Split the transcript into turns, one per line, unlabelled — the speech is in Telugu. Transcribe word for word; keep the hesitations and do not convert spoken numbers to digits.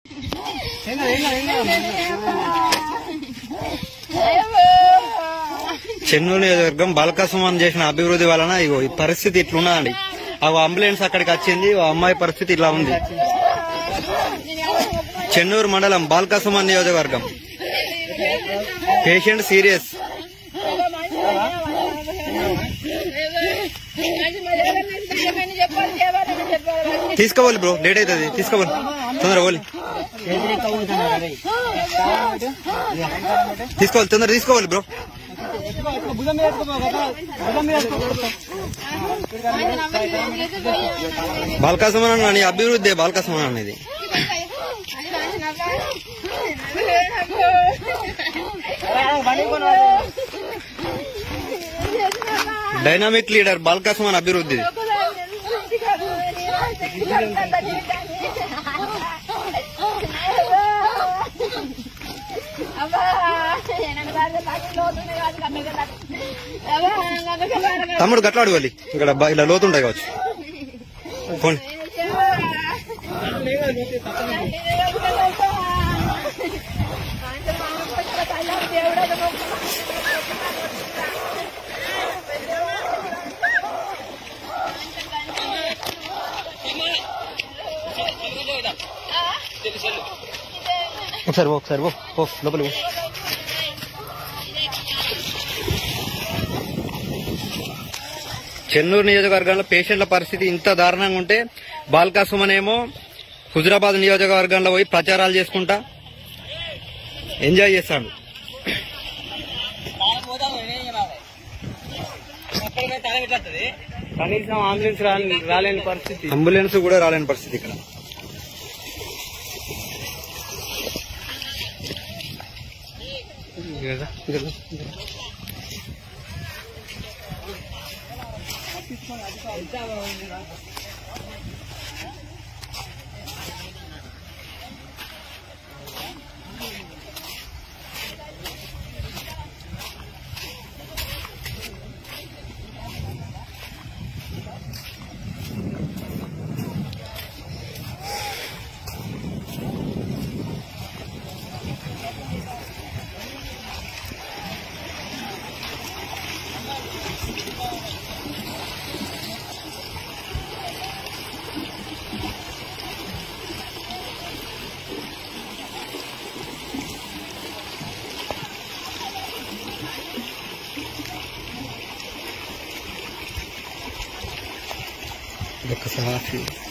చెన్నూరు నియోజకవర్గం బాలకసుమన్ చేసిన అభివృద్ధి వలన ఇగో ఈ పరిస్థితి ఇట్లున్నదండి. ఆ అంబులెన్స్ అక్కడికి వచ్చింది, ఆ అమ్మాయి పరిస్థితి ఇట్లా ఉంది. చెన్నూరు మండలం బాలకసుమన్ నియోజకవర్గం. Patient serious. తీసుకోవాలి బ్రో, లేట్ అవుతుంది, తీసుకోవాలి తొందర పోలి తీసుకోవాలి తొందర తీసుకోవాలి బ్రో. బాలకసుమన్ అని అభివృద్ధి బాలకసుమన్ అనేది డైనామిక్ లీడర్ బాలకసుమన్ అభివృద్ధి. తమ్ముడు గట్లా అడగాలి, ఇక్కడ ఇలా లోతుంటాయి కావచ్చు. పోండి ఒకసారి ఒకసారి ఓ లోపలి. చెన్నూరు నియోజకవర్గంలో పేషెంట్ల పరిస్థితి ఇంత దారుణంగా ఉంటే బాలకసుమన్ ఏమో హుజురాబాద్ నియోజకవర్గంలో పోయి ప్రచారాలు చేసుకుంటా ఎంజాయ్ చేస్తాడు.
కనీసం అంబులెన్స్ రాలేని పరిస్థితి,
అంబులెన్స్ కూడా రాలేని పరిస్థితి ఇక్కడ. ఒక్కసారి